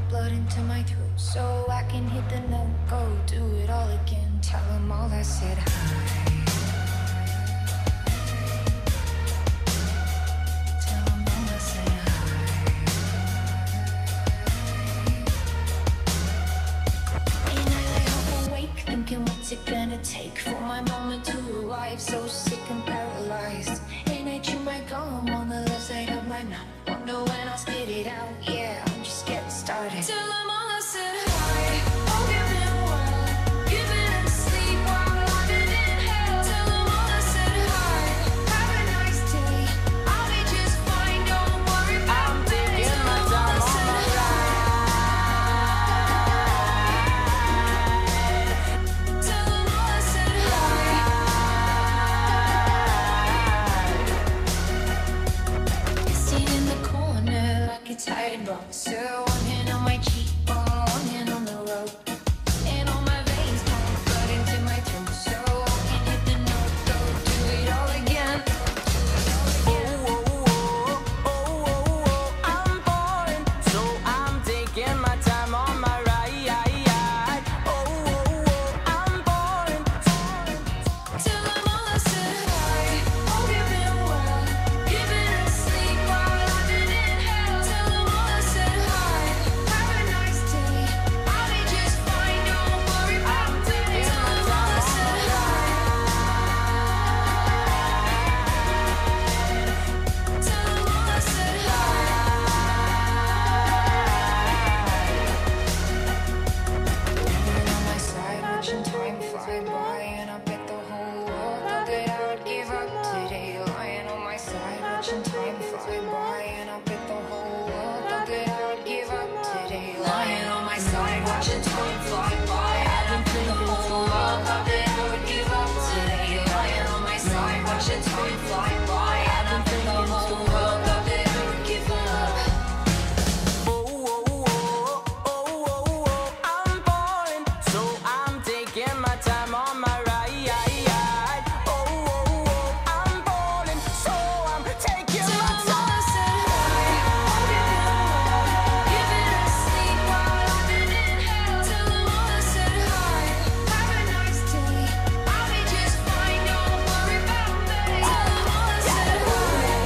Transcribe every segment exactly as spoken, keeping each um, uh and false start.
blood into my throat so I can hit the note, go do it all again. Tell them all I said hi. Tell them all I said hi. And I lay half awake thinking what's it gonna take for my moment to arrive, so sick and paralyzed. And I chew my gum on the left side of my mouth, wonder when I'll spit it out. Yeah, I'm just getting started. Tell them all I said hi. Hope you've been well, you've been asleep while I've been in hell. Tell them all I said hi. Have a nice day, I'll be just fine, don't worry about me. Tell them all I said hi. Tell them all I said hi. Sitting in the corner like a tired boxer, one hand on my cheekbone, one hand on the rope, and all my veins pump blood into my throat so I can hit the note, go do it all again. Oh, oh, oh, oh, oh, I'm falling, so I'm taking my time on my ride. Oh, oh, oh, I'm falling. Tell them all I said hi. Hope you've been well, you've been asleep while I've been in hell. Tell them all I said hi. Have a nice day, I'll be just fine, don't worry about me. Tell them all I said hi. Tell them all I said hi. Lying on my side, watching time fly by, and I bet the whole world thought that I would give up today. Lying on my side, watching time fly by, and I bet the whole world thought that I would give up today. Lying on my side, watching time fly by, and I bet the whole world thought that I would give up today. Lying on my side, watching time fly by, and I bet the whole world thought that I would give up. Oh, oh, oh, oh, oh, oh, I'm falling, so I'm taking my time on my ride. Oh, oh, oh, I'm falling, so I'm taking Tell my them all time. I said hi. Hope you've been well, you've been asleep while I've been in hell. Tell them all I said hi. Have a nice day, I'll be just fine, don't worry about me. Tell them all I said hi.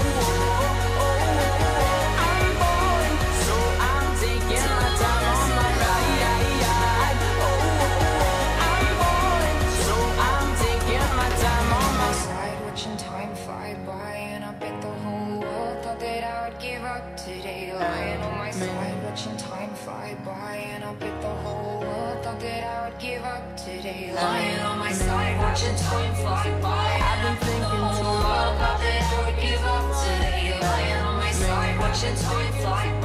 I'm falling, so I'm taking my time on my ride. Oh, I'm falling, so I'm taking my time on my Side watching time fly by, and I bet the whole world thought that I would give up today. Lying on my side watching time fly by, and I bet the whole world thought that I would give up today. Lying on my side watching time fly by, and I bet the whole world thought that I would give up today. Lying on my side watching time fly by.